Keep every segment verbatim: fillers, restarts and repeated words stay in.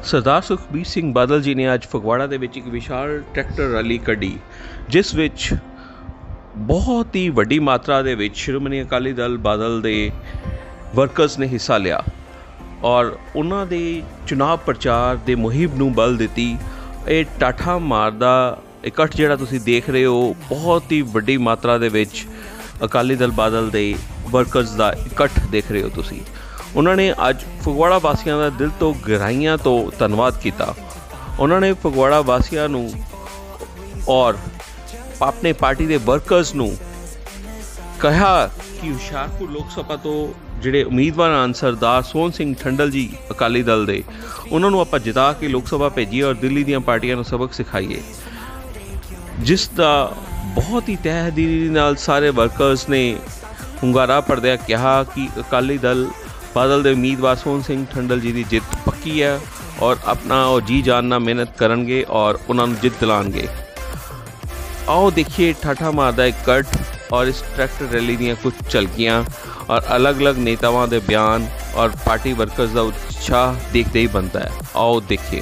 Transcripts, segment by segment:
सरदार सुखबीर सिंह बादल जी ने अज फगवाड़ा दे विच एक विशाल tractor rally कढ़ी, जिस विच बहुत ही वड्डी मात्रा दे विच श्रोमणी अकाली दल बादल दे वर्कर्स ने हिस्सा लिया और उन्हां दे चुनाव प्रचार दे मुहिम नूं बल दित्ती। ये टाठा मारदा इकट्ठ जिहड़ा तुसीं देख रहे हो, बहुत ही वड्डी मात्रा दे विच अकाली दल बादल दे वर्कर्स दा इकट्ठ देख रहे हो तुसीं। उन्होंने अज फगवाड़ा वासियों का दिल तो गहराइयां तो धन्यवाद किया। उन्होंने फगवाड़ा वासियों नूं और अपने पार्टी के वर्कर्स नूं कहा कि हुशियारपुर लोक सभा तो जिहड़े उम्मीदवार हैं सरदार सोहन सिंह ठंडल जी अकाली दल दे, उन्होंने आपां जिता के लोक सभा भेजिए और दिल्ली दीआं पार्टियां नूं सबक सिखाइए, जिसका बहुत ही तह दिली नाल सारे वर्कर्स ने हुंगारा भरदिआं कहा कि अकाली दल बादल दे उम्मीदवार सोहन सिंह ठंडल जी की जित पक्की है और अपना और जी जान ना मेहनत करनगे और उन्होंने जित दिलाएंगे। आओ देखिए ठाठा मारदा इकट्ठ और इस ट्रैक्टर रैली दी कुछ झलकियां और अलग अलग नेतावां दे बयान और पार्टी वर्कर्स का उत्साह देखते ही बनता है। आओ देखिए।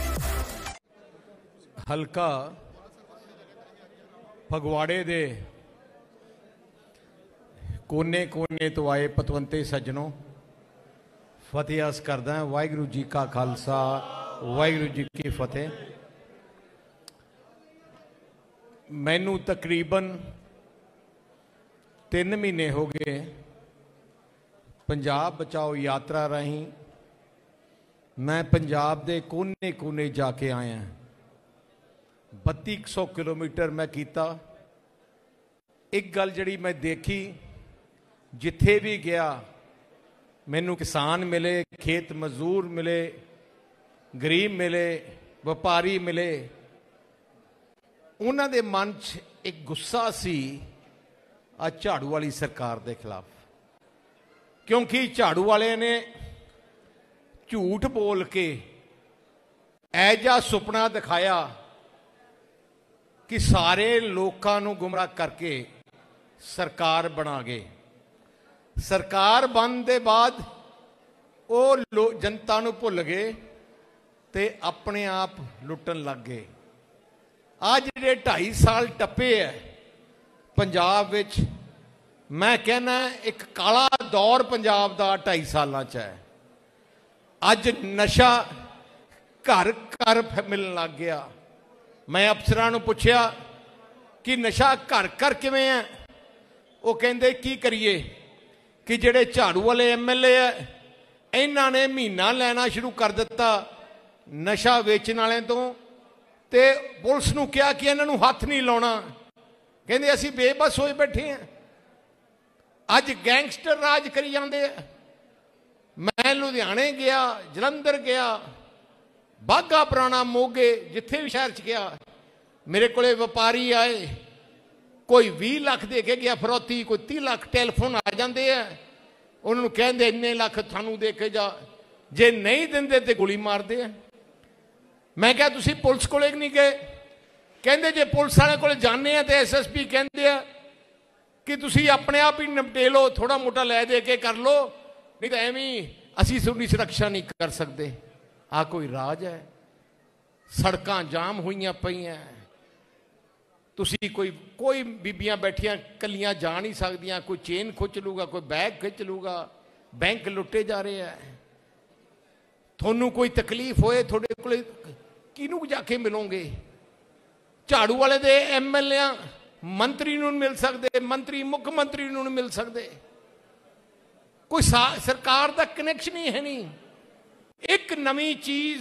हल्का फगवाड़े दे कोने कोने तो आए पतवंते सज्जनों, फतेह अर्ज करदा है। वाहिगुरू जी का खालसा, वाहिगुरू जी की फतेह। मैनू तकरीबन तीन महीने हो गए पंजाब बचाओ यात्रा राही मैं पंजाब दे कोने कोने जाके आया। बत्ती सौ किलोमीटर मैं किया। एक गल जड़ी मैं देखी, जिथे भी गया मैनू किसान मिले, खेत मजदूर मिले, गरीब मिले, व्यापारी मिले, उन्होंने दे मन च एक गुस्सा सी आ झाड़ू वाली सरकार के खिलाफ, क्योंकि झाड़ू वाले ने झूठ बोल के ऐजा सुपना दिखाया कि सारे लोगों को गुमराह करके सरकार बना गए। सरकार बनने के बाद वो जनता नूं भुल गए ते अपने आप लुटन लग गए। आज जिहड़े ढाई साल टप्पे है पंजाब विच, मैं कहना एक काला दौर पंजाब दा ढाई सालां च है। अज नशा घर घर मिलन लग गया। मैं अफसरां नूं पुछया कि नशा घर घर किवें है, वो कहंदे की करिए कि जिहड़े झाड़ू वाले एम एल ए है इन्हां ने महीना लैना शुरू कर दिता नशा वेचण वाले तो, ते पुलिस नूं कहा कि इन्हां नूं हथ नहीं लाउणा, कहंदे असीं बेबस होए बैठे हैं। अज गैंगस्टर राज करी जांदे आ। मैं लुधियाने गया, जलंधर गया, बाघा पुराना, मोगे, जिथे भी शहर च गया, मेरे को व्यापारी आए, कोई भी लाख दे के गया फरौती, कोई तीह लाख टेलीफोन आ जाते हैं। उन्होंने कहते इन्ने लाख थानू दे के जा, जे नहीं देंदे तो गोली मारते हैं। मैं क्या तुसी पुलिस को नहीं गए? कहते जे पुलिस वाले को जाने तो एस एस पी कहते हैं कि तुसी अपने आप ही निपटे लो, थोड़ा मोटा लै दे के कर लो, नहीं तो एवं असी थोड़ी सुरक्षा नहीं कर सकते। आ कोई राज है? सड़कां जाम हुई पईयां, तुसी कोई कोई बीबियां बैठियां कलियां जा नहीं सकदियां, कोई चेन खुच लूगा, कोई बैग खिंच लूगा, बैंक लुटे जा रहे हैं। थोनू कोई तकलीफ होए थोड़े कोले किनू जाके मिलोगे? झाड़ू वाले दे एम एल ए मंत्री नूं मिल सकते, मंत्री मुख्य मंत्री नूं मिल सकते, कोई सरकार का कनैक्शन ही है नहीं। एक नवी चीज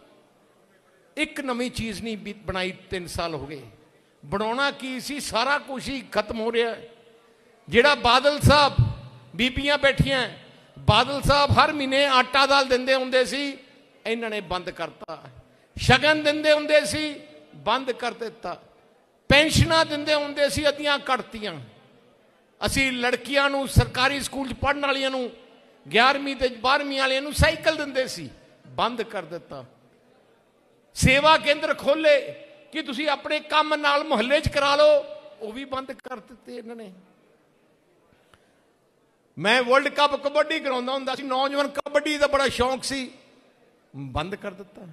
एक नवी चीज नहीं बनाई, तीन साल हो गए। बनाना की सी, सारा कुछ ही खत्म हो रहा है। जिहड़ा बादल साहब बीबियां बैठियां, बादल साहब हर महीने आटा दाल दिंदे हुंदे सी, इन्हां ने बंद करता। शगन दिंदे हुंदे सी, बंद कर दिता। पेंशनां दिंदे हुंदे सी, अद्धियां कटतियां। असी लड़कियां नूं सरकारी स्कूल च पढ़न वालियां नूं, ग्यारहवीं ते बारहवीं वालियां नूं साइकिल दिंदे सी, बंद कर दिता। सेवा केंद्र खोले कि तुसी अपने काम नाल मुहल्ले च करा लो, वो भी बंद कर दिते इन्होंने। मैं वर्ल्ड कप कबड्डी कराउंदा हुंदा सी, नौजवान कबड्डी का बड़ा शौक सी। बंद कर दिता।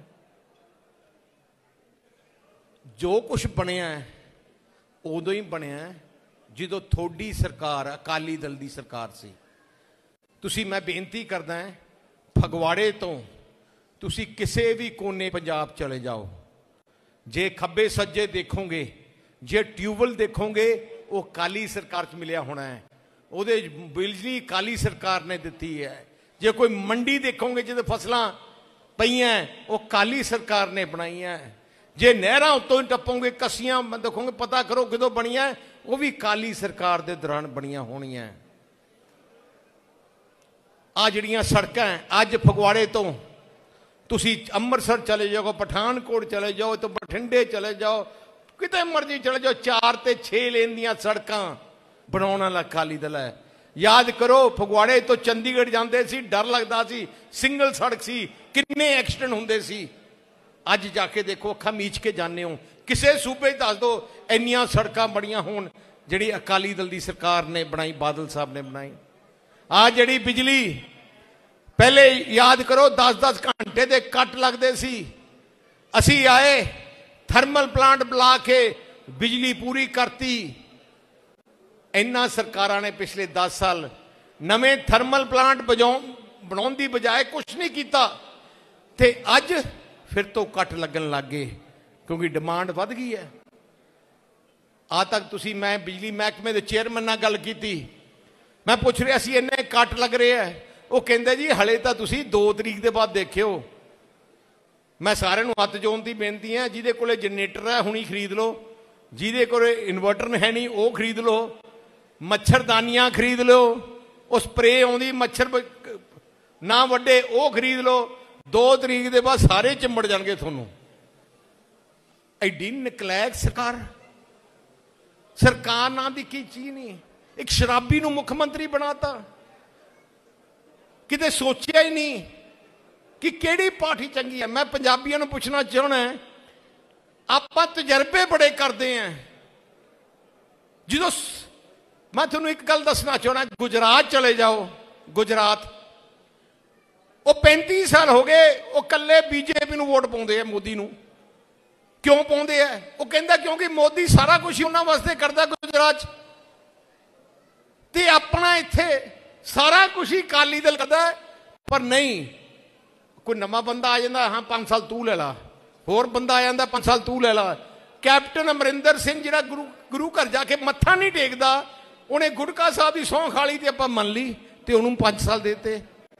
जो कुछ बनया उदों ही बनया जो थोड़ी सरकार अकाली दल की सरकार सी। तुसी मैं बेनती करदा है फगवाड़े तो तुसी किसी भी कोने पंजाब चले जाओ, जे खब्बे सज्जे देखोगे, जे ट्यूबवैल देखोगे वो अकाली सरकार च मिलिया होना है, उहदे बिजली अकाली सरकार ने दी है। जे कोई मंडी देखोगे जिहदे फसलां पईयां वो अकाली सरकार ने बनाई है। जे नहरां उत्तों ही टप्पोगे कसियां देखोगे पता करो किदों बनिया वो भी अकाली सरकार के दौरान बनिया होनियां। आ जिहड़ियां सड़कां अज फगवाड़े तो तुसी अमृतसर चले जाओ, पठानकोट चले जाओ, तो बठिंडे चले जाओ, किते मर्जी चले जाओ, चार ते छे लेन दियां सड़कां बनाउण वाला अकाली दल है। याद करो फगवाड़े तो चंडीगढ़ जांदे सी डर लगदा सी, सिंगल सड़क सी, किन्ने एक्सीडेंट हुंदे सी। अज जाके देखो अखां मीच के जाने हो किसे सूबे दस दो इन्नियां सड़कां बड़ियां होण जिहड़ी अकाली दल की सरकार ने बनाई, बादल साहब ने बनाई। आ जिहड़ी बिजली पहले याद करो दस दस घंटे के कट लगते सी, असी आए थर्मल प्लांट बुला के बिजली पूरी करती। इन्ना सरकारां ने पिछले दस साल नवे थर्मल प्लांट बजाओ बनाने की बजाय कुछ नहीं किया, ते अज फिर तो कट लगन लग गए क्योंकि डिमांड वध गई है। आ तक तुसी मैं बिजली महकमे के चेयरमैन नाल गल की, मैं पूछ रहा सी इन्ने कट लग रहे हैं, वो कहते जी हले तो तुसी दो तरीक के बाद देखियो। मैं सारे हथ जोड़न की बेनती है जिहदे कोले जनरेटर है हुणी खरीद लो, जिहदे कोले इन्वर्टर है नहीं वो खरीद लो, मच्छरदानियां खरीद लो, वो स्प्रे आउंदी मच्छर ना वड्डे वो खरीद लो। दो तरीक के बाद सारे चिंबड़ जाएंगे थोनों। एडी नकलैक सरकार, सरकार ना दी की चीज नहीं, एक शराबी नूं मुख्यमंत्री बनाता। किते सोचिया ही नहीं कि केड़ी पार्टी चंगी है। मैं पंजाबियों नूं पूछना चाहना है, आपां तजर्बे बड़े करते हैं। जो मैं तुहानूं एक गल दसना चाहना, गुजरात चले जाओ, गुजरात वो पैंती साल हो गए वो कल्ले बीजेपी नूं वोट पाउंदे आ, मोदी नूं। क्यों पाउंदे आ? वो कहंदा क्योंकि मोदी सारा कुछ ही उन्हां वास्ते करदा गुजरात ते अपना इत्थे सारा कुछ ही अकाली दल करदा है। पर नहीं, कोई नवा बंदा आ जाता, हाँ पांच साल तू ले ला, होर बंदा आ जाता पांच साल तू ले ला। कैप्टन अमरिंदर सिंह जिहड़ा गुरु गुरु घर जाके मत्था नहीं टेकदा, उन्हें गुटका साहब की सौं खा ली ते आपां मन ली ते उन्होंने पांच साल देते।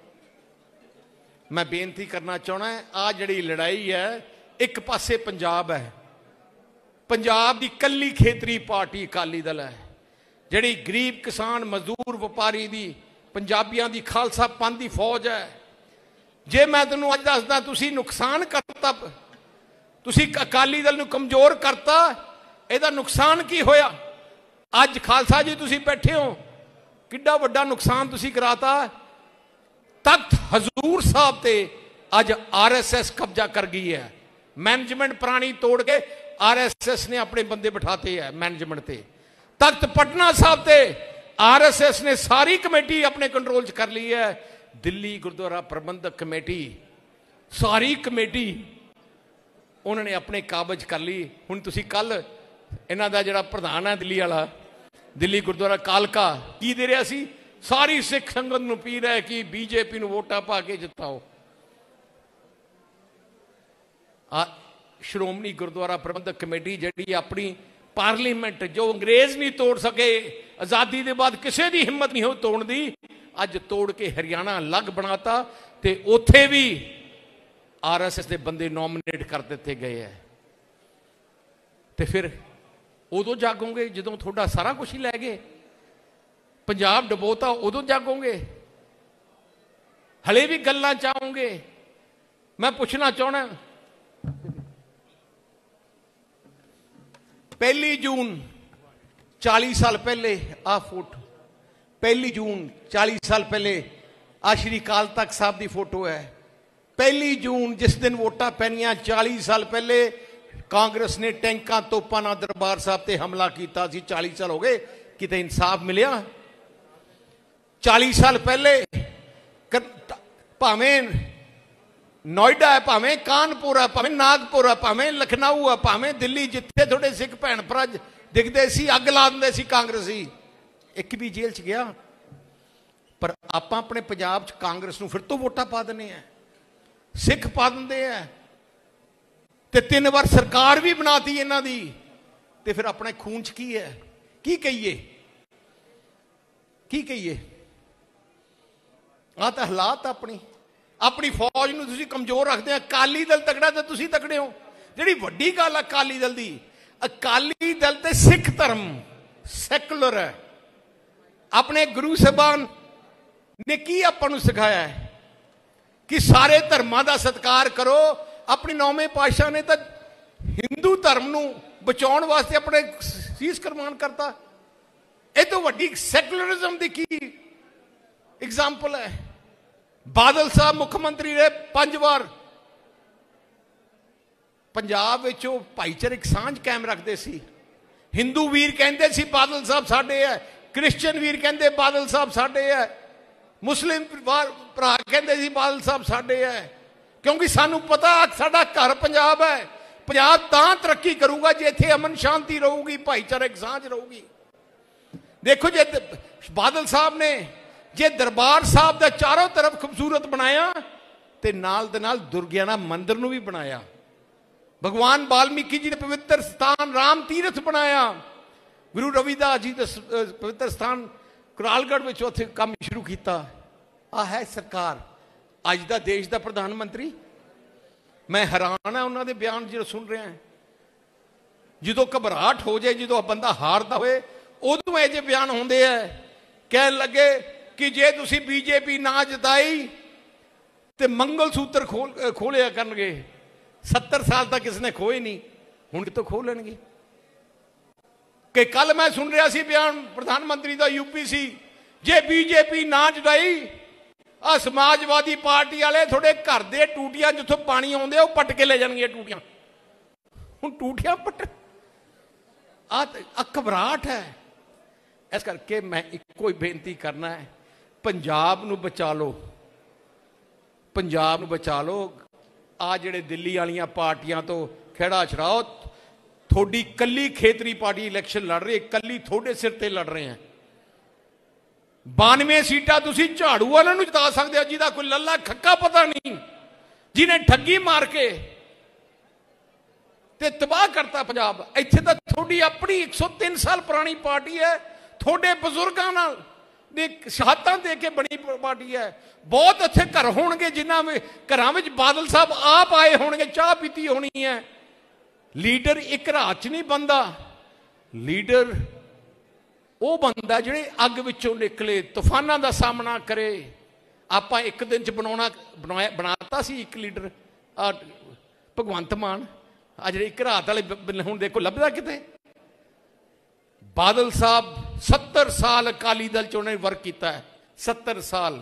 मैं बेनती करना चाहना है, आ जिहड़ी लड़ाई है एक पासे पंजाब है, पंजाब की कल्ली खेतरी पार्टी अकाली दल है, जिहड़ी गरीब किसान मजदूर व्यापारी दी पंजाबियों की खालसा पंथ की फौज है। जे मैं तेनों अज दसदा तुसी नुकसान करता, तुसी अकाली दल नूं कमजोर करता, इहदा नुकसान की होया? अज खालसा जी तुसी बैठे हो, किड्डा वड्डा नुकसान तुसी कराता। तख्त हजूर साहब ते अज आर एस एस कब्जा कर गई है। मैनेजमेंट पुरानी तोड़ के आर एस एस ने अपने बंदे बिठाते हैं मैनेजमेंट ते। तख्त पटना साहब ते आर एस एस ने सारी कमेटी अपने कंट्रोल च कर ली है। दिल्ली गुरुद्वारा प्रबंधक कमेटी सारी कमेटी उन्होंने अपने काबज कर ली। हुण तुसी कल इन्हां दा जिहड़ा प्रधान है दिल्ली वाला, दिल्ली गुरुद्वारा कालका की दे रहा सी, सारी सिख संगत नूं पी रहा है कि बीजेपी नूं वोटां पा के जिताओ। आ श्रोमणी गुरुद्वारा प्रबंधक कमेटी जिहड़ी अपनी पार्लीमेंट जो अंग्रेज नहीं तोड़ सके, आज़ादी के बाद किसी की हिम्मत नहीं हो तोड़न दी, अज तोड़ के हरियाणा अलग बनाता ते उत्थे भी आर एस एस के बंदे नॉमिनेट कर दिते गए है। तो फिर उदों जागोगे जदों थोड़ा सारा कुछ ही लै गए, पंजाब डबोता उदों जागोगे, हले भी गल्लां चाहोगे। मैं पूछना चाहना, पहली जून चालीस साल पहले आ फोटो, पहली जून चालीस साल पहले आ श्री अकाल तख्त साहब की फोटो है। पहली जून जिस दिन वोटां पैनियां चालीस साल पहले कांग्रेस ने टैंकां तोपां नाल दरबार साहब ते हमला किया। चालीस साल हो गए, किते इंसाफ मिलिया? चालीस साल पहले भावें नोएडा है, भावें कानपुर है, भावें नागपुर है, भावें लखनऊ है, भावें दिल्ली, जिथे थोड़े सिख भैन भरा दिखते सी अग ला दिंदे सी कांग्रेसी, एक भी जेल च गया। पर आपां अपने पंजाब च कांग्रेस नूं फिर तो वोटां पा दिंदे हैं, सिख पा दिंदे हैं, ते तीन बार सरकार भी बनाती इन्हां दी, ते फिर अपने खून च की है, की कहिए की कहिए। आ तां हालात अपनी अपनी फौज नूं तुसीं कमजोर रखदे हैं। अकाली दल तगड़ा ते तुसीं तगड़े हो। जिहड़ी वड्डी गल अकाली दल दी, अकाली दल ते सिख धर्म सैकुलर है। अपने गुरु साहबान ने की आपां नूं सिखाया है कि सारे धर्मां दा सत्कार करो। अपनी नौवें पातशाह ने तो हिंदू धर्म नूं बचाउण वास्ते अपने सीस कुर्बान करता। ये तो वड्डी सैकुलरिज्म दी की एग्जाम्पल है। बादल साहब मुख्यमंत्री रहे पांच बार, पंजाब विच ओह भाईचारक सांझ कायम रखते सी। हिंदू वीर कहते सी बादल साहब साडे है, क्रिश्चियन वीर कहते बादल साहब साडे है, मुस्लिम भरा कहते सी बादल साहब साडे है। क्योंकि सानू पता साडा घर पंजाब है। पंजाब तां तरक्की करूगा जे इत्थे अमन शांति रहूगी, भाईचारक सांझ रहूगी। देखो जे बादल साहब ने जे दरबार साहब का चारों तरफ खूबसूरत बनाया, तो नाल दे नाल दुर्गियाना मंदिर नूं भी बनाया। भगवान वाल्मीकि जी ने पवित्र स्थान राम तीरथ बनाया। गुरु रविदास जी का पवित्र स्थान करालगढ़ में उत्थे काम शुरू किया। आ है सरकार अज का देश का प्रधानमंत्री। मैं हैरान है उन्होंने बयान जो सुन रहे हैं। जो घबराहट हो जाए, जो बंदा हारता होए, उदों ये बयान होंगे है, कह लगे कि जे तुसी बीजेपी ना जिताई तो मंगल सूत्र खोल खोलिया करनगे। सत्तर साल तक किसने खोए नहीं, हुण कितों खो लेंगे। कि कल मैं सुन रहा सी बयान प्रधानमंत्री का यूपी सी, जे बीजेपी ना जिताई आ समाजवादी पार्टी वाले थोड़े घर दे टूटियां जिथों पानी आउंदे वो पट के ले जाणगे टूटियां। हुण टूटियां पट आ घबराहट है। इस करके मैं इको ही बेनती करना है, पंजाब नूं बचा लो, पंजाब नूं बचा लो। आ जिहड़े दिल्ली वालियां पार्टियां तो खेड़ा छड़ाओ। थोड़ी कली खेतरी पार्टी इलैक्शन लड़ रही है, कली थोड़े सिर ते लड़ रहे हैं। बानवे सीटां तुसीं झाड़ू वालिआं नूं जिता सकदे हो, जिहदा कोई लल्ला खक्का पता नहीं, जिन्हें ठगी मार के ते तबाह करता पंजाब। इत्थे तां थोड़ी अपनी एक सौ तीन साल पुरानी पार्टी है, थोड़े बजुर्गों नाल दे शहादतां दे के बनी पार्टी है। बहुत अच्छे घर होणगे जिन्हां में घरां विच बादल साहब आप आए होणगे, चाह पीती होनी है। लीडर एक रात च नहीं बनता, लीडर वो बनता जिहड़े अग विचों निकले, तूफानां दा सामना करे। आपां एक दिन च बनाउणा बनाया बनाता सी एक लीडर आ भगवंत मान। आ जिहड़े एक रात वाले हुण देखो लभदा किते। बादल साहब सत्तर साल अकाली दल च उन्होंने वर्क किया है, सत्तर साल।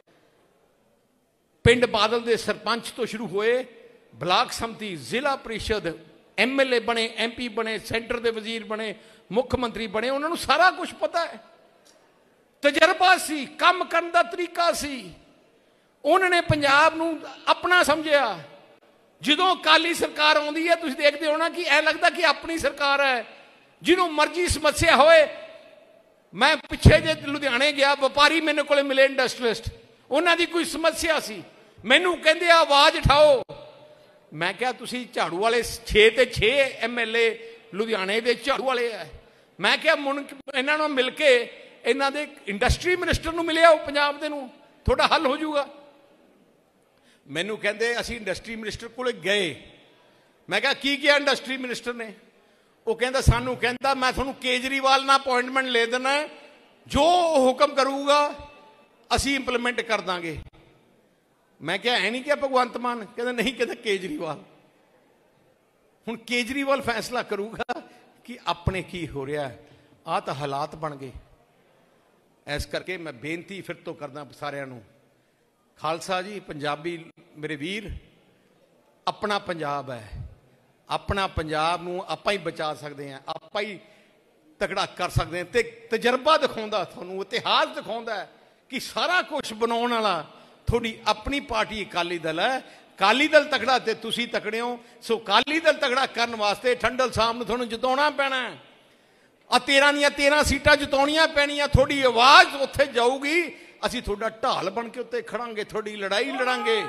पिंड बादल के सरपंच तो शुरू हुए, ब्लाक समति, जिला परिषद, एम एल ए बने, एम पी बने, सेंटर के वजीर बने, मुख्यमंत्री बने। उन्होंने सारा कुछ पता है, तजर्बा सी, काम करने का तरीका सी। उन्होंने पंजाब नूं अपना समझिया। जो अकाली सरकार आउंदी है, तुसीं देखते हो ना कि ऐ लगता कि अपनी सरकार है, जिन्हों मर्जी समस्या होए। मैं पिछे जे लुधियाने गया, व्यापारी मेरे को मिले इंडस्ट्रीलिस्ट, उन्होंने कोई समस्या सी, मैनू कहते आवाज उठाओ। मैं क्या तुसी झाड़ू वाले छे ते छे एम एल ए लुधियाने के झाड़ू वाले है। मैं क्या मुन इन्हों मिल के इन्हों के इंडस्ट्री मिनिस्टर नूं मिले आओ पंजाब दे नूं, थोड़ा हल हो जाऊगा। मैनू कहते असी इंडस्ट्री मिनिस्टर को गए। मैं क्या की किया इंडस्ट्री मिनिस्टर ने? वो कहता सानू कहता मैं थोनू केजरीवाल ना अपॉइंटमेंट ले देना, जो हुक्म करूगा असी इंप्लीमेंट कर देंगे। मैं क्या है नहीं क्या भगवंत मान? कहता नहीं, कहता केजरीवाल। हुण केजरीवाल फैसला करूगा कि अपने की हो रहा है। आ तो हालात बन गए। इस करके मैं बेनती फिर तो करदा सारिਆਂ ਨੂੰ, खालसा जी पंजाबी मेरे वीर, अपना पंजाब है, अपना पंजाब नूं आपां ही बचा सकते हैं, आपां ही तगड़ा कर सकते हैं। ते तजर्बा दिखाउंदा तुहानूं, इतिहास दिखाउंदा है कि सारा कुछ बनाउण वाला थोड़ी अपनी पार्टी अकाली दल है। ਅਕਾਲੀ ਦਲ ਤਕੜਾ ਤੇ ਤੁਸੀਂ ਤਕੜੇ ਹੋ। ਸੋ ਅਕਾਲੀ ਦਲ ਤਕੜਾ ਕਰਨ ਵਾਸਤੇ ਠੰਡਲ ਸਾਹਿਬ ਨੂੰ ਤੁਹਾਨੂੰ ਜਿਤਾਉਣਾ ਪੈਣਾ। ਆ ਤੇਰਾਂ ਦੀਆਂ ਤੇਰਾਂ ਸੀਟਾਂ ਜਿਤਾਉਣੀਆਂ ਪੈਣੀਆਂ। ਤੁਹਾਡੀ ਆਵਾਜ਼ ਉੱਥੇ ਜਾਊਗੀ, ਅਸੀਂ ਤੁਹਾਡਾ ਢਾਲ ਬਣ ਕੇ ਉੱਤੇ ਖੜਾਂਗੇ, ਤੁਹਾਡੀ ਲੜਾਈ ਲੜਾਂਗੇ।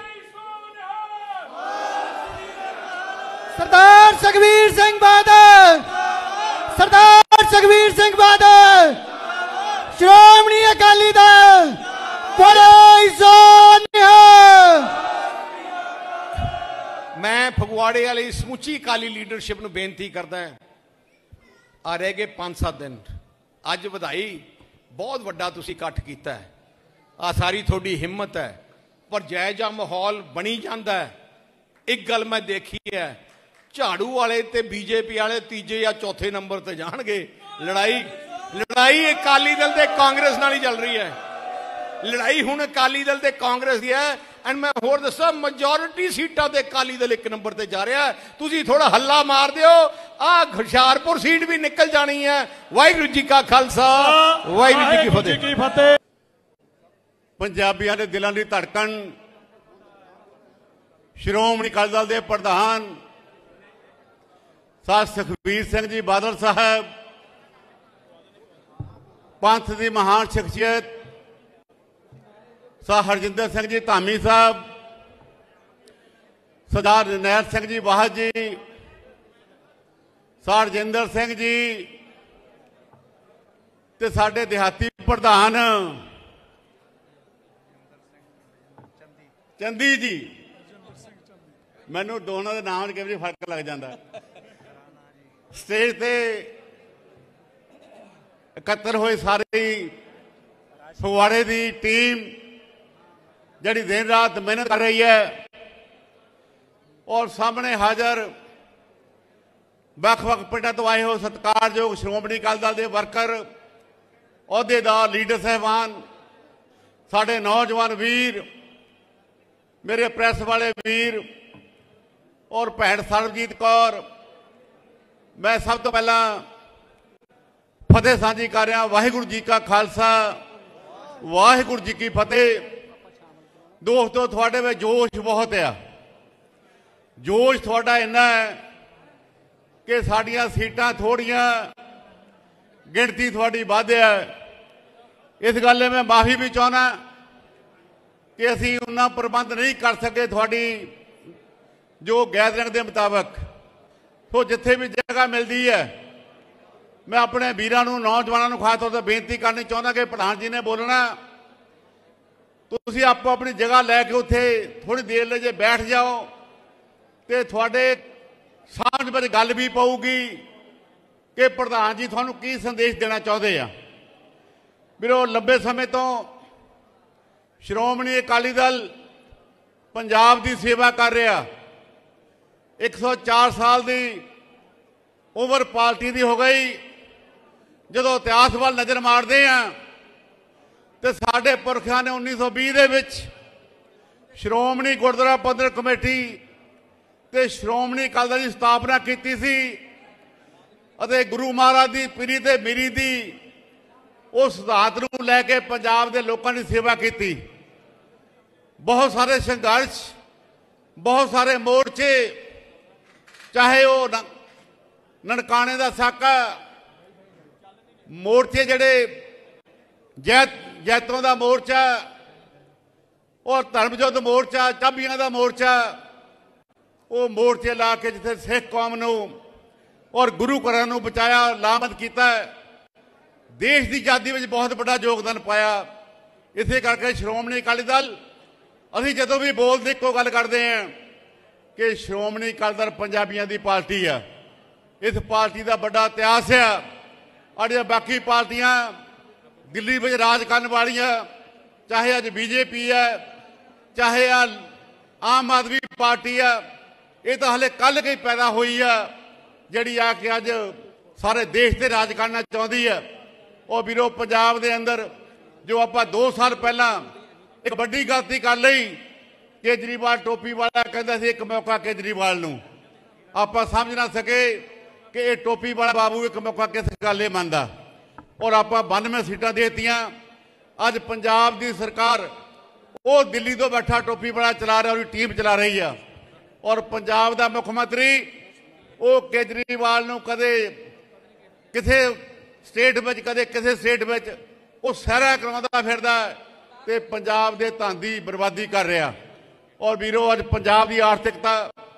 सरदार सुखबीर सिंह बादल, सरदार सुखबीर सिंह बादल, श्रोमणी अकाली दल, मैं फगवाड़े वाली समूची अकाली लीडरशिप नूं बेनती करदा आ रह गए पांच सत्त दिन। अज वधाई बहुत वड्डा तुसीं इकट्ठ कीता है, आ सारी थोड़ी हिम्मत है, पर जय जा माहौल बनी जाता है। एक गल मैं देखी है, झाड़ू वाले ते बीजेपी वाले तीजे या चौथे नंबर ते जाणगे। लड़ाई लड़ाई अकाली दल ते कांग्रेस नाल ही चल रही है। लड़ाई हुण अकाली दल ते कांग्रेस दी है। एंड मैं होर दसां, majority सीटां ते अकाली दल एक नंबर ते जा रहा है। तुसीं थोड़ा हल्ला मार दिओ, आ हुशियारपुर सीट भी निकल जानी है। वाहिगुरू जी का खालसा, वाहिगुरू जी की फतेह। पंजाबियों के दिलों की धड़कन श्रोमणी अकाली दल के प्रधान साहब सुखबीर सिंह जी बादल साहब, पंथ की महान शख्सियत साहब हरजिंदर सिंह जी धामी साहब, सरदार नैर सिंह जी वाहद जी, साहब रजिंदर सिंह जी ते साडे देहाती प्रधान चंदी जी। मैनू दोनों के नाम कई बार फर्क लग जाता। स्टेज पे इकट्ठे हुए सारी फगवाड़े की टीम जिहड़ी दिन रात मेहनत कर रही है, और सामने हाजिर वख-वख पिंडां तो आए हो सत्कारयोग श्रोमणी अकाली दल के वर्कर, अहुदेदार, लीडर साहबान, साडे नौजवान वीर, मेरे प्रेस वाले वीर और भैन सरबजीत कौर, मैं सब तो पहला फतेह सांझी कर रहा। वाहिगुरू जी का खालसा, वाहिगुरू जी की फतेह। दोस्तों, थोड़े में जोश बहुत है। जोश थोड़ा इन्ना है कि साड़ियाँ सीटां थोड़ियां, गिनती थोड़ी वध है। इस गल में माफ़ी भी चाहना कि असी उन्ना प्रबंध नहीं कर सके थोड़ी जो गैदरिंग के मुताबिक। तो जिथे भी जगह मिलती है, मैं अपने वीरों को, नौजवानों को खास तौर पर बेनती करनी चाहता कि प्रधान जी ने बोलना, तुसीं आपो अपनी जगह लैके उत्थे थोड़ी देर ले जे बैठ जाओ, तो थोड़े समझ में गल भी पऊगी कि प्रधान जी थानू की संदेश देना चाहते हैं। वीरो, लंबे समय तो श्रोमणी अकाली दल पंजाब की सेवा कर रहा। एक सौ चार साल की उम्र पार्टी की हो गई। जो इतिहास वाल नज़र मारते हैं तो साढ़े पुरखियां ने उन्नीस सौ भी के श्रोमणी गुरुद्वारा प्रबंधक कमेटी ते श्रोमणी अकाली दल की स्थापना की सी। गुरु महाराज की पीरी ते मीरी दी उस सिद्धांत नूं लैके पंजाब के लोगों की सेवा की। बहुत सारे संघर्ष, बहुत सारे मोर्चे, चाहे वो ननकाने का साका मोर्चे, जड़े जैत जैतों का मोर्चा और धर्मयुद्ध मोर्चा, चाबियां का मोर्चा, वो मोर्चे ला के जिथे सिख कौम नूं और गुरु घरां नूं बचाया, लामत किया, देश की आज़ादी में बहुत बड़ा योगदान पाया। इसे करके श्रोमणी अकाली दल, असीं जदों भी बोलते एको गल करते हैं कि श्रोमणी अकाली दल पंजाबियों की पार्टी है। इस पार्टी का बड़ा इतिहास है। और जो बाकी पार्टियां दिल्ली में राज करने वालियां, चाहे अज बीजेपी है, चाहे आम आदमी पार्टी है, ये तो हले कल के पैदा हुई है, जिहड़ी आके अज सारे देश से राज करना चाहती है। और वीरो, पंजाब के अंदर जो आप दो साल पहला एक बड़ी गलती कर ली, केजरीवाल टोपी वाला कहता सी एक मौका केजरीवाल नूं, आप समझ ना सके कि ये टोपी वाला बाबू एक मौका किस गल मनता। और आप बानवे सीटां देतियां। अज पंजाब की सरकार ਉਹ ਦਿੱਲੀ ਤੋਂ ਬੈਠਾ ਟੋਪੀ ਵਾਲਾ ਚਲਾ ਰਿਹਾ, ਉਹਦੀ ਟੀਮ ਚਲਾ ਰਹੀ ਆ। ਔਰ ਪੰਜਾਬ ਦਾ ਮੁੱਖ ਮੰਤਰੀ ਉਹ ਕੇਜਰੀਵਾਲ ਨੂੰ ਕਦੇ ਕਿਸੇ ਸਟੇਟ ਵਿੱਚ ਕਦੇ ਕਿਸੇ ਸਟੇਟ ਵਿੱਚ ਉਹ ਸਹਿਰਾ ਕਰਵਾਉਂਦਾ ਫਿਰਦਾ ਤੇ ਪੰਜਾਬ ਦੇ ਧਨ ਦੀ ਬਰਬਾਦੀ ਕਰ ਰਿਹਾ। ਔਰ ਵੀਰੋ ਅੱਜ ਪੰਜਾਬ ਦੀ ਆਰਥਿਕਤਾ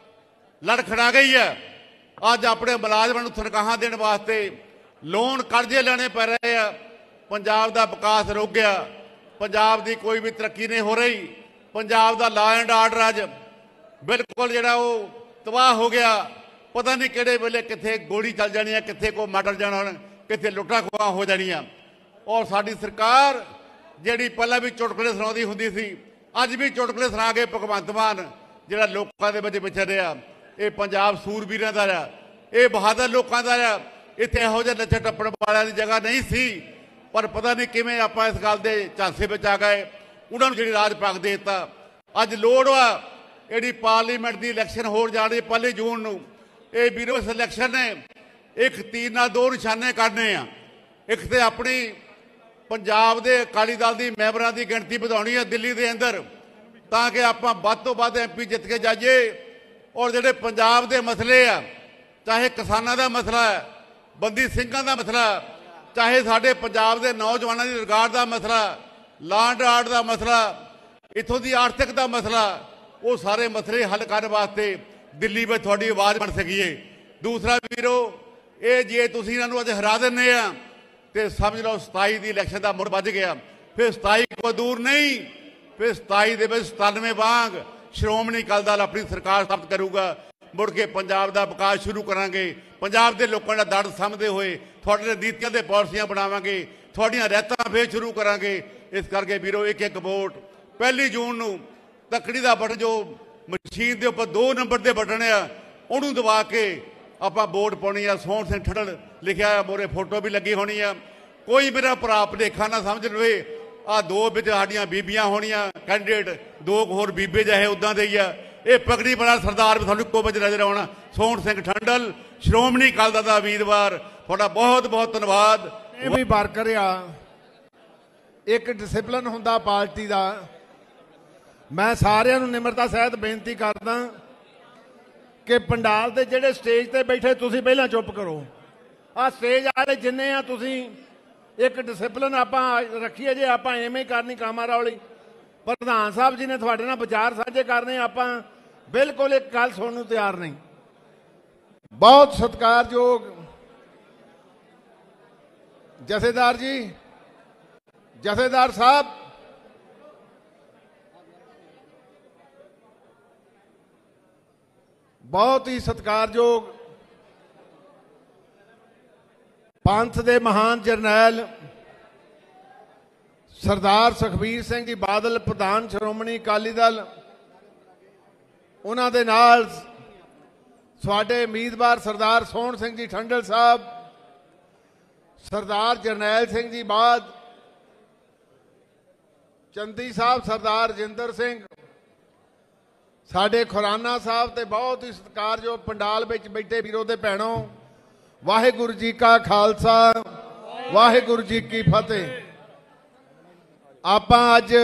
ਲੜਖੜਾ ਗਈ ਹੈ। ਅੱਜ ਆਪਣੇ ਮੁਲਾਜ਼ਮਾਂ ਨੂੰ ਤਨਖਾਹਾਂ ਦੇਣ ਵਾਸਤੇ ਲੋਨ ਕਰਜ਼ੇ ਲੈਣੇ ਪੈ ਰਹੇ ਆ। ਪੰਜਾਬ ਦਾ ਵਿਕਾਸ ਰੁਕ ਗਿਆ, ਪੰਜਾਬ ਦੀ ਕੋਈ ਵੀ ਤਰੱਕੀ ਨਹੀਂ ਹੋ ਰਹੀ। ਪੰਜਾਬ ਦਾ ਲਾ ਐਂਡ ਆਰਡਰ ਅੱਜ ਬਿਲਕੁਲ ਜਿਹੜਾ ਉਹ ਤਬਾਹ ਹੋ ਗਿਆ। ਪਤਾ ਨਹੀਂ ਕਿਹੜੇ ਵੇਲੇ ਕਿੱਥੇ ਗੋਲੀ ਚੱਲ ਜਾਣੀ ਹੈ, ਕਿੱਥੇ ਕੋ ਮਟਰ ਜਾਣਾ, ਕਿੱਥੇ ਲੁੱਟਾਂ ਖੋਹਾਂ ਹੋ ਜਾਣੀਆਂ। ਔਰ ਸਾਡੀ ਸਰਕਾਰ ਜਿਹੜੀ ਪਹਿਲਾਂ ਵੀ ਚੁਟਕਲੇ ਸੁਣਾਉਂਦੀ ਹੁੰਦੀ ਸੀ, ਅੱਜ ਵੀ ਚੁਟਕਲੇ ਸੁਣਾ ਕੇ ਭਗਵੰਤ ਮਾਨ ਜਿਹੜਾ ਲੋਕਾਂ ਦੇ ਵਿੱਚ ਵਿਚਰ ਰਿਹਾ। ਇਹ ਪੰਜਾਬ ਸੂਰਬੀਰਾਂ ਦਾ ਆ, ਇਹ ਬਹਾਦਰ ਲੋਕਾਂ ਦਾ ਆ। ਇੱਥੇ ਇਹੋ ਜਿਹੇ ਨੱਚੇ ਟੱਪਣ ਵਾਲਿਆਂ ਦੀ ਜਗ੍ਹਾ ਨਹੀਂ ਸੀ, ਪਰ ਪਤਾ ਨਹੀਂ ਕਿਵੇਂ ਆਪਾਂ ਇਸ ਗੱਲ ਦੇ ਝਾਂਸੇ ਵਿੱਚ ਆ ਗਏ, ਉਹਨਾਂ ਨੂੰ ਜਿਹੜੀ ਰਾਜ ਪਾਕ ਦੇ ਦਿੱਤਾ। ਅੱਜ ਲੋੜ ਆ ਜਿਹੜੀ ਪਾਰਲੀਮੈਂਟ ਦੀ ਇਲੈਕਸ਼ਨ ਹੋ ਜਾਣੀ ਪਹਿਲੀ ਜੂਨ ਨੂੰ। ਇਹ ਵੀਰੋ ਇਸ ਇਲੈਕਸ਼ਨ ਨੇ ਇੱਕ ਤੀਰ ਨਾਲ ਦੋ ਨਿਸ਼ਾਨੇ ਕਰਨੇ ਆ। ਇੱਕ ਤੇ ਆਪਣੀ ਪੰਜਾਬ ਦੇ ਅਕਾਲੀ ਦਲ ਦੀ ਮੈਂਬਰਾਂ ਦੀ ਗਿਣਤੀ ਵਧਾਉਣੀ ਹੈ ਦਿੱਲੀ ਦੇ ਅੰਦਰ, ਤਾਂ ਕਿ ਆਪਾਂ ਵੱਧ ਤੋਂ ਵੱਧ ਐਮਪੀ ਜਿੱਤ ਕੇ ਜਾਈਏ। ਔਰ ਜਿਹੜੇ ਪੰਜਾਬ ਦੇ ਮਸਲੇ ਆ, ਚਾਹੇ ਕਿਸਾਨਾਂ ਦਾ ਮਸਲਾ ਹੈ, ਬੰਦੀ ਸਿੰਘਾਂ ਦਾ ਮਸਲਾ, ਚਾਹੇ ਸਾਡੇ ਪੰਜਾਬ ਦੇ ਨੌਜਵਾਨਾਂ ਦੀ ਰੁਜ਼ਗਾਰ ਦਾ ਮਸਲਾ, ਲਾ ਐਂਡ ਆਰਡਰ ਦਾ ਮਸਲਾ, ਇੱਥੋਂ ਦੀ ਆਰਥਿਕ ਦਾ ਮਸਲਾ, ਉਹ ਸਾਰੇ ਮਸਲੇ ਹੱਲ ਕਰਨ ਵਾਸਤੇ ਦਿੱਲੀ ਵਿੱਚ ਤੁਹਾਡੀ ਆਵਾਜ਼ ਬਣ ਸਕੀਏ। ਦੂਸਰਾ ਵੀਰੋ, ਇਹ ਜੇ ਤੁਸੀਂ ਇਹਨਾਂ ਨੂੰ ਅੱਜ ਹਰਾ ਦਿੰਦੇ ਆ ਤੇ ਸਮਝ ਲਓ ਸਤਾਈ ਦੀ ਇਲੈਕਸ਼ਨ ਦਾ ਮੁੜ ਵੱਜ ਗਿਆ। ਫਿਰ ਸਤਾਈ ਕੋਈ ਦੂਰ ਨਹੀਂ, ਫਿਰ ਸਤਾਈ ਦੇ ਵਿੱਚ ਸਤਾਨਵੇਂ ਵਾਂਗ ਸ਼੍ਰੋਮਣੀ ਅਕਾਲੀ ਦਲ ਆਪਣੀ ਸਰਕਾਰ ਸਥਾਪਿਤ ਕਰੂਗਾ। ਮੁੜ ਕੇ ਪੰਜਾਬ ਦਾ ਵਿਕਾਸ ਸ਼ੁਰੂ ਕਰਾਂਗੇ। ਪੰਜਾਬ ਦੇ ਲੋਕਾਂ ਦਾ ਦਰਦ ਸਮਝਦੇ ਹੋਏ ਤੁਹਾਡੇ ਨੀਤੀਆਂ ਦੇ ਪਾਲਿਸੀਆਂ ਬਣਾਵਾਂਗੇ, ਤੁਹਾਡੀਆਂ ਰਹਿਤਾਂ ਫੇਰ ਸ਼ੁਰੂ ਕਰਾਂਗੇ। ਇਸ ਕਰਕੇ ਵੀਰੋ ਇੱਕ ਇੱਕ ਵੋਟ ਪਹਿਲੀ ਜੂਨ ਨੂੰ ਤੱਕੜੀ ਦਾ ਬਟਨ ਜੋ ਮਸ਼ੀਨ ਦੇ ਉੱਪਰ ਦੋ ਨੰਬਰ ਦੇ ਬਟਨ ਆ, ਉਹਨੂੰ ਦਬਾ ਕੇ ਆਪਾਂ ਵੋਟ ਪਾਉਣੀ ਆ। ਸੋਹਣ ਸਿੰਘ ਠੱਡਲ ਲਿਖਿਆ ਮੋਰੇ ਫੋਟੋ ਵੀ ਲੱਗੀ ਹੋਣੀ ਆ। ਕੋਈ ਮੇਰਾ ਭਰਾ ਭੁਲੇਖਾ ਨਾ ਸਮਝ ਲਵੇ ਆ ਦੋ ਵਿੱਚ ਸਾਡੀਆਂ ਬੀਬੀਆਂ ਹੋਣੀਆਂ ਕੈਂਡੀਡੇਟ, ਦੋ ਹੋਰ ਬੀਬੇ ਜਿਹੇ ਉਦਾਂ ਦੇ ਹੀ ਆ। ਇਹ ਪਗੜੀ ਵਾਲਾ ਸਰਦਾਰ ਵੀ ਤੁਹਾਨੂੰ ਇੱਕੋ ਵਜੇ ਨਜ਼ਰ ਆਉਣਾ। ਸੋਹਣ ਸਿੰਘ ਠੰਡਲ ਸ਼੍ਰੋਮਣੀ ਅਕਾਲੀ ਦਲ ਦਾ ਉਮੀਦਵਾਰ, ਤੁਹਾਡਾ ਬਹੁਤ ਬਹੁਤ ਧੰਨਵਾਦ। ਇਹ ਵੀ ਵਰਕਰ ਆ, ਇੱਕ ਡਿਸਪਲਿਨ ਹੁੰਦਾ ਪਾਰਟੀ ਦਾ। ਮੈਂ ਸਾਰਿਆਂ ਨੂੰ ਨਿਮਰਤਾ ਸਹਿਤ ਬੇਨਤੀ ਕਰਦਾ ਕਿ ਪੰਡਾਲ ਦੇ ਜਿਹੜੇ ਸਟੇਜ ਤੇ ਬੈਠੇ ਤੁਸੀਂ ਪਹਿਲਾਂ ਚੁੱਪ ਕਰੋ। ਆ ਸਟੇਜ ਵਾਲੇ ਜਿੰਨੇ ਆ ਤੁਸੀਂ ਇੱਕ ਡਿਸਪਲਿਨ ਆਪਾਂ ਰੱਖੀਏ। ਜੇ ਆਪਾਂ ਐਵੇਂ ਕਰਨੀ ਕਾਮਾ ਰੌਲੀ, ਪ੍ਰਧਾਨ ਸਾਹਿਬ ਜੀ ਨੇ ਤੁਹਾਡੇ ਨਾਲ ਵਿਚਾਰ ਸਾਂਝੇ ਕਰਨੇ, ਆਪਾਂ ਬਿਲਕੁਲ ਇੱਕ ਗੱਲ ਸੁਣਨ ਨੂੰ ਤਿਆਰ ਨਹੀਂ। ਬਹੁਤ ਸਤਿਕਾਰਯੋਗ ਜਥੇਦਾਰ ਜੀ, ਜਥੇਦਾਰ ਸਾਹਿਬ, ਬਹੁਤ ਹੀ ਸਤਿਕਾਰਯੋਗ ਪੰਥ ਦੇ ਮਹਾਨ ਜਰਨੈਲ ਸਰਦਾਰ ਸੁਖਬੀਰ ਸਿੰਘ ਜੀ ਬਾਦਲ, ਪ੍ਰਧਾਨ ਸ਼੍ਰੋਮਣੀ ਅਕਾਲੀ ਦਲ, ਉਹਨਾਂ ਦੇ ਨਾਲ ਸਾਡੇ ਉਮੀਦਵਾਰ ਸਰਦਾਰ ਸੋਹਣ ਸਿੰਘ ਜੀ ਠੰਡਲ ਸਾਹਿਬ, ਸਰਦਾਰ ਜਰਨੈਲ ਸਿੰਘ ਜੀ ਬਾਦ, ਚੰਦੀ ਸਾਹਿਬ, ਸਰਦਾਰ ਰਜਿੰਦਰ ਸਿੰਘ, ਸਾਡੇ ਖੁਰਾਨਾ ਸਾਹਿਬ ਤੇ ਬਹੁਤ ਹੀ ਸਤਿਕਾਰਯੋਗ ਪੰਡਾਲ ਵਿੱਚ ਬੈਠੇ ਵੀਰੋ ਤੇ ਭੈਣੋ, ਵਾਹਿਗੁਰੂ ਜੀ ਕਾ ਖਾਲਸਾ, ਵਾਹਿਗੁਰੂ ਜੀ ਕੀ ਫਤਿਹ। ਆਪਾਂ ਅੱਜ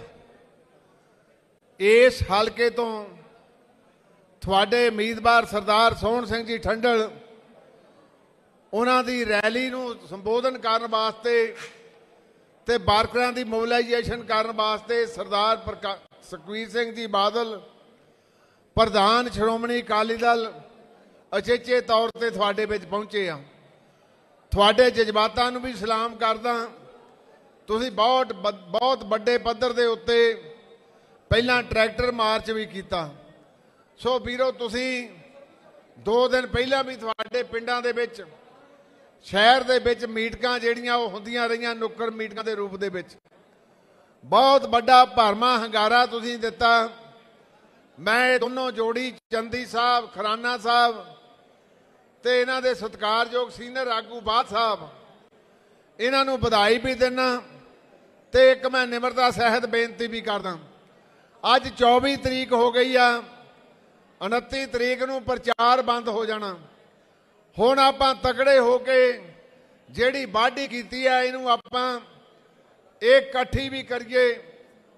ਇਸ ਹਲਕੇ ਤੋਂ ਤੁਹਾਡੇ ਉਮੀਦਵਾਰ ਸਰਦਾਰ ਸੋਹਣ ਸਿੰਘ ਜੀ ਠੰਡਲ, ਉਹਨਾਂ ਦੀ ਰੈਲੀ ਨੂੰ ਸੰਬੋਧਨ ਕਰਨ ਵਾਸਤੇ ਤੇ ਵਰਕਰਾਂ ਦੀ ਮੋਬਿਲਾਈਜੇਸ਼ਨ ਕਰਨ ਵਾਸਤੇ ਸਰਦਾਰ ਸੁਖਬੀਰ ਸਿੰਘ ਜੀ ਬਾਦਲ, ਪ੍ਰਧਾਨ ਸ਼੍ਰੋਮਣੀ ਅਕਾਲੀ ਦਲ, ਅਚੇਚੇ ਤੌਰ ਤੇ ਤੁਹਾਡੇ ਵਿੱਚ ਪਹੁੰਚੇ ਆ। ਤੁਹਾਡੇ ਜਜ਼ਬਾਤਾਂ ਨੂੰ ਵੀ ਸਲਾਮ ਕਰਦਾ। ਤੁਸੀਂ ਬਹੁਤ ਬਹੁਤ ਵੱਡੇ ਪੱਧਰ ਦੇ ਉੱਤੇ ਪਹਿਲਾਂ ਟਰੈਕਟਰ ਮਾਰਚ ਵੀ ਕੀਤਾ। ਸੋ ਵੀਰੋ, ਤੁਸੀਂ ਦੋ ਦਿਨ ਪਹਿਲਾਂ ਵੀ ਤੁਹਾਡੇ ਪਿੰਡਾਂ ਦੇ ਵਿੱਚ, ਸ਼ਹਿਰ ਦੇ ਵਿੱਚ ਮੀਟਿੰਗਾਂ ਜਿਹੜੀਆਂ ਉਹ ਹੁੰਦੀਆਂ ਰਹੀਆਂ ਨੁੱਕੜ ਮੀਟਿੰਗਾਂ ਦੇ ਰੂਪ ਦੇ ਵਿੱਚ। ਬਹੁਤ ਵੱਡਾ ਭਰਮਾ ਹੰਗਾਰਾ ਤੁਸੀਂ ਦਿੱਤਾ। ਮੈਂ ਇਹ ਦੋਨੋਂ ਜੋੜੀ ਚੰਦੀ ਸਾਹਿਬ, ਖਰਾਨਾ ਸਾਹਿਬ ਤੇ ਇਹਨਾਂ ਦੇ ਸਤਿਕਾਰਯੋਗ ਸੀਨੀਅਰ ਆਗੂ ਬਾਦ ਸਾਹਿਬ, ਇਹਨਾਂ ਨੂੰ ਵਧਾਈ ਵੀ ਦਿੰਦਾ ਤੇ ਇੱਕ ਮੈਂ ਨਿਮਰਤਾ ਸਹਿਤ ਬੇਨਤੀ ਵੀ ਕਰਦਾ। ਅੱਜ ਚੌਵੀ ਤਰੀਕ ਹੋ ਗਈ ਆ, ਉਨੱਤੀ ਤਰੀਕ ਨੂੰ ਪ੍ਰਚਾਰ ਬੰਦ ਹੋ ਜਾਣਾ। ਹੁਣ ਆਪਾਂ ਤਕੜੇ ਹੋ ਕੇ ਜਿਹੜੀ ਵਾਢੀ ਕੀਤੀ ਆ ਇਹਨੂੰ ਆਪਾਂ ਇਹ ਇਕੱਠੀ ਵੀ ਕਰੀਏ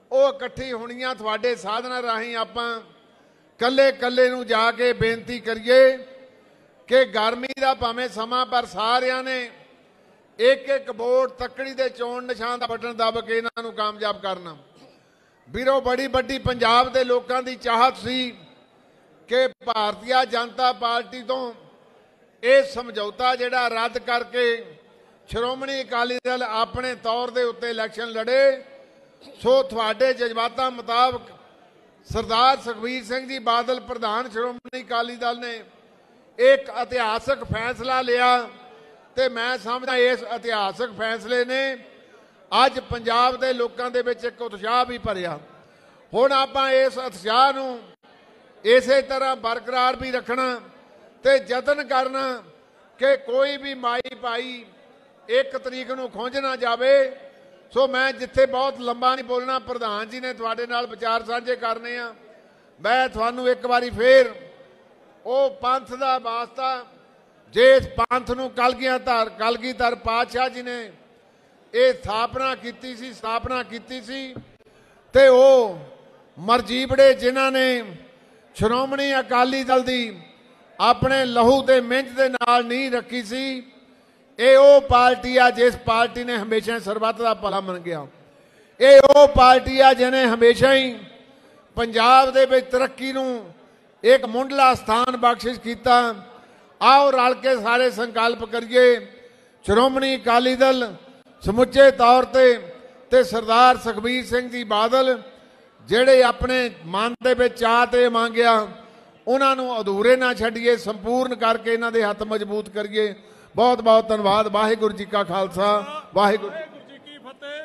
ਉਹ ਇਕੱਠੀ ਹੋਣੀਆਂ ਤੁਹਾਡੇ ਸਾਧਨਾਂ ਰਾਹੀਂ ਆਪਾਂ ਕੱਲੇ ਕੱਲੇ ਨੂੰ ਜਾ ਕੇ ਬੇਨਤੀ ਕਰੀਏ ਕਿ ਗਰਮੀ ਦਾ ਭਾਵੇਂ ਸਮਾਂ ਪਰ ਸਾਰਿਆਂ ਨੇ ਇੱਕ ਇੱਕ ਵੋਟ ਤੱਕੜੀ ਦੇ ਚੋਣ ਨਿਸ਼ਾਨ ਦਾ ਬਟਨ ਦੱਬ ਕੇ ਇਹਨਾਂ ਨੂੰ ਕਾਮਯਾਬ ਕਰਨਾ। ਵੀਰੋ ਬੜੀ ਵੱਡੀ ਪੰਜਾਬ ਦੇ ਲੋਕਾਂ ਦੀ ਚਾਹਤ ਸੀ ਕਿ ਭਾਰਤੀ ਜਨਤਾ ਪਾਰਟੀ ਤੋਂ ਇਹ ਸਮਝੌਤਾ ਜਿਹੜਾ ਰੱਦ ਕਰਕੇ ਸ਼੍ਰੋਮਣੀ ਅਕਾਲੀ ਦਲ ਆਪਣੇ ਤੌਰ ਦੇ ਉੱਤੇ ਇਲੈਕਸ਼ਨ ਲੜੇ। ਸੋ ਤੁਹਾਡੇ ਜਜ਼ਬਾਤਾਂ ਮੁਤਾਬਕ ਸਰਦਾਰ ਸੁਖਬੀਰ ਸਿੰਘ ਜੀ ਬਾਦਲ ਪ੍ਰਧਾਨ ਸ਼੍ਰੋਮਣੀ ਅਕਾਲੀ ਦਲ ਨੇ ਇੱਕ ਇਤਿਹਾਸਕ ਫੈਸਲਾ ਲਿਆ ਤੇ ਮੈਂ ਸਮਝਦਾ ਇਸ ਇਤਿਹਾਸਕ ਫੈਸਲੇ ਨੇ ਅੱਜ ਪੰਜਾਬ ਦੇ ਲੋਕਾਂ ਦੇ ਵਿੱਚ ਇੱਕ ਉਤਸ਼ਾਹ ਵੀ ਭਰਿਆ। ਹੁਣ ਆਪਾਂ ਇਸ ਉਤਸ਼ਾਹ ਨੂੰ ਇਸੇ ਤਰ੍ਹਾਂ ਬਰਕਰਾਰ ਵੀ ਰੱਖਣਾ ਤੇ ਯਤਨ ਕਰਨਾ ਕਿ ਕੋਈ ਵੀ ਮਾਈ ਭਾਈ ਇੱਕ ਤਰੀਕ ਨੂੰ ਖੁੰਝ ਨਾ ਜਾਵੇ। ਸੋ ਮੈਂ ਜਿੱਥੇ ਬਹੁਤ ਲੰਬਾ ਨਹੀਂ ਬੋਲਣਾ, ਪ੍ਰਧਾਨ ਜੀ ਨੇ ਤੁਹਾਡੇ ਨਾਲ ਵਿਚਾਰ ਸਾਂਝੇ ਕਰਨੇ ਆ। ਮੈਂ ਤੁਹਾਨੂੰ ਇੱਕ ਵਾਰੀ ਫੇਰ ਉਹ ਪੰਥ ਦਾ ਵਾਸਤਾ ਜਿਸ ਪੰਥ ਨੂੰ ਕਲਗੀਧਰ ਕਲਗੀਧਰ ਪਾਤਸ਼ਾਹ ਜੀ ਨੇ ਇਹ ਸਥਾਪਨਾ ਕੀਤੀ ਸੀ ਸਥਾਪਨਾ ਕੀਤੀ ਸੀ ਤੇ ਉਹ ਮਰਜੀਬੜੇ ਜਿਨ੍ਹਾਂ ਨੇ ਸ਼੍ਰੋਮਣੀ ਅਕਾਲੀ ਦਲ ਦੀ ਆਪਣੇ ਲਹੂ ਤੇ ਮਿੰਜ ਦੇ ਨਾਲ ਨਹੀਂ ਰੱਖੀ ਸੀ, ਇਹ ਉਹ ਪਾਰਟੀ ਆ ਜਿਸ ਪਾਰਟੀ ਨੇ ਹਮੇਸ਼ਾ ਸਰਬੱਤ ਦਾ ਭਲਾ ਮੰਗਿਆ। ਇਹ ਉਹ ਪਾਰਟੀ ਆ ਜਿਹਨੇ ਹਮੇਸ਼ਾ ਹੀ ਪੰਜਾਬ ਦੇ ਵਿੱਚ ਤਰੱਕੀ ਨੂੰ ਇੱਕ ਮੁੱਢਲਾ ਸਥਾਨ ਬਖਸ਼ਿਸ਼ ਕੀਤਾ। ਆਓ ਰਲ ਕੇ ਸਾਰੇ ਸੰਕਲਪ ਕਰੀਏ ਸ਼੍ਰੋਮਣੀ ਅਕਾਲੀ ਦਲ ਸਮੁੱਚੇ ਤੌਰ ਤੇ ਤੇ ਸਰਦਾਰ ਸੁਖਬੀਰ ਸਿੰਘ ਜੀ ਬਾਦਲ ਜਿਹੜੇ ਆਪਣੇ ਮਨ ਦੇ ਵਿੱਚ ਚਾਹ ਤੇ ਮੰਗਿਆ ਉਹਨਾਂ ਨੂੰ ਅਧੂਰੇ ਨਾ ਛੱਡੀਏ, ਸੰਪੂਰਨ ਕਰਕੇ ਇਹਨਾਂ ਦੇ ਹੱਥ ਮਜ਼ਬੂਤ ਕਰੀਏ। ਬਹੁਤ ਬਹੁਤ ਧੰਨਵਾਦ। ਵਾਹਿਗੁਰੂ ਜੀ ਕਾ ਖਾਲਸਾ, ਵਾਹਿਗੁਰੂ ਜੀ ਕੀ ਫਤਿਹ।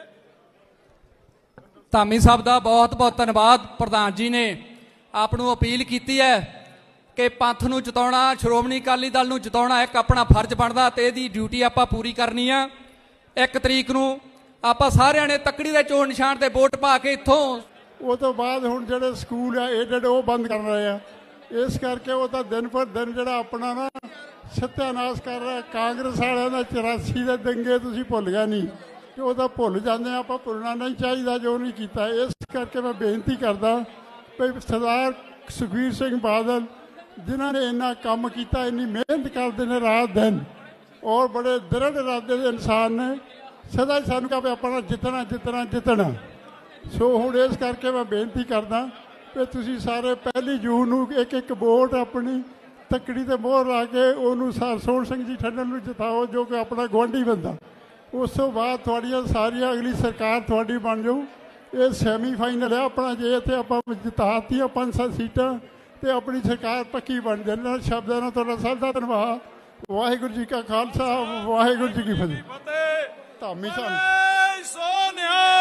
ਧਾਮੀ ਸਾਹਿਬ ਦਾ ਬਹੁਤ ਬਹੁਤ ਧੰਨਵਾਦ। ਪ੍ਰਧਾਨ ਜੀ ਨੇ ਆਪ ਨੂੰ ਅਪੀਲ ਕੀਤੀ ਹੈ ਕਿ ਪੰਥ ਨੂੰ ਜਿਤਾਉਣਾ, ਸ਼੍ਰੋਮਣੀ ਅਕਾਲੀ ਦਲ ਨੂੰ ਜਿਤਾਉਣਾ ਇੱਕ ਆਪਣਾ ਫਰਜ਼ ਬਣਦਾ ਤੇ ਇਹਦੀ ਡਿਊਟੀ ਆਪਾਂ ਪੂਰੀ ਕਰਨੀ ਆ। ਇੱਕ ਤਰੀਕ ਨੂੰ ਆਪਾਂ ਸਾਰਿਆਂ ਨੇ ਤੱਕੜੀ ਦੇ ਚੋਣ ਨਿਸ਼ਾਨ ਤੇ ਵੋਟ ਪਾ ਕੇ ਇੱਥੋਂ ਉਹ ਤੋਂ ਬਾਅਦ ਹੁਣ ਜਿਹੜੇ ਸਕੂਲ ਆ ਏਡਡ ਉਹ ਬੰਦ ਕਰ ਰਹੇ ਆ। ਇਸ ਕਰਕੇ ਉਹ ਤਾਂ ਦਿਨ ਪਰ ਦਿਨ ਜਿਹੜਾ ਆਪਣਾ ਨਾ ਸੱਤਿਆਨਾਸ਼ ਕਰ ਰਿਹਾ। ਕਾਂਗਰਸ ਵਾਲਿਆਂ ਦਾ ਚੁਰਾਸੀ ਦੇ ਦੰਗੇ ਤੁਸੀਂ ਭੁੱਲ ਗਿਆ ਨਹੀਂ ਕਿ ਉਹ ਤਾਂ ਭੁੱਲ ਜਾਂਦੇ, ਆਪਾਂ ਭੁੱਲਣਾ ਨਹੀਂ ਚਾਹੀਦਾ ਜੋ ਨਹੀਂ ਕੀਤਾ। ਇਸ ਕਰਕੇ ਮੈਂ ਬੇਨਤੀ ਕਰਦਾ ਵੀ ਸਰਦਾਰ ਸੁਖਬੀਰ ਸਿੰਘ ਬਾਦਲ ਜਿਨ੍ਹਾਂ ਨੇ ਇੰਨਾ ਕੰਮ ਕੀਤਾ, ਇੰਨੀ ਮਿਹਨਤ ਕਰਦੇ ਨੇ ਰਾਤ ਦਿਨ ਔਰ ਬੜੇ ਦ੍ਰਿੜ ਇਰਾਦੇ ਦੇ ਇਨਸਾਨ ਨੇ, ਸਦਾ ਹੀ ਸਾਨੂੰ ਕਹੇ ਆਪਣਾ ਜਿੱਤਣਾ ਜਿੱਤਣਾ ਜਿੱਤਣਾ। ਸੋ ਹੁਣ ਇਸ ਕਰਕੇ ਮੈਂ ਬੇਨਤੀ ਕਰਦਾ ਕਿ ਤੁਸੀਂ ਸਾਰੇ ਪਹਿਲੀ ਜੂਨ ਨੂੰ ਇੱਕ ਇੱਕ ਵੋਟ ਆਪਣੀ ਤੱਕੜੀ ਤੇ ਮੋਹਰ ਲਾ ਕੇ ਉਹਨੂੰ ਸੋਹਣ ਸਿੰਘ ਜੀ ਠੰਡਲ ਨੂੰ ਜਿਤਾਓ ਜੋ ਕਿ ਆਪਣਾ ਗੁਆਂਢੀ ਬੰਦਾ। ਉਸ ਤੋਂ ਬਾਅਦ ਤੁਹਾਡੀਆਂ ਸਾਰੀਆਂ ਅਗਲੀ ਸਰਕਾਰ ਤੁਹਾਡੀ ਬਣ ਜਾਊ। ਇਹ ਸੈਮੀ ਫਾਈਨਲ ਹੈ ਆਪਣਾ। ਜੇ ਇੱਥੇ ਆਪਾਂ ਜਿਤਾਤੀਆਂ ਪੰਜ ਸੱਤ ਸੀਟਾਂ ਤੇ ਆਪਣੀ ਸਰਕਾਰ ਪੱਕੀ ਬਣ ਜਾਣਾ। ਸ਼ਬਦਾਂ ਨਾਲ ਤੁਹਾਡਾ ਸਭ ਦਾ ਧੰਨਵਾਦ। ਵਾਹਿਗੁਰੂ ਜੀ ਕਾ ਖਾਲਸਾ, ਵਾਹਿਗੁਰੂ ਜੀ ਕੀ ਫਤਿਹ। ਧਾਮੀ ਸਾਹਿਬ।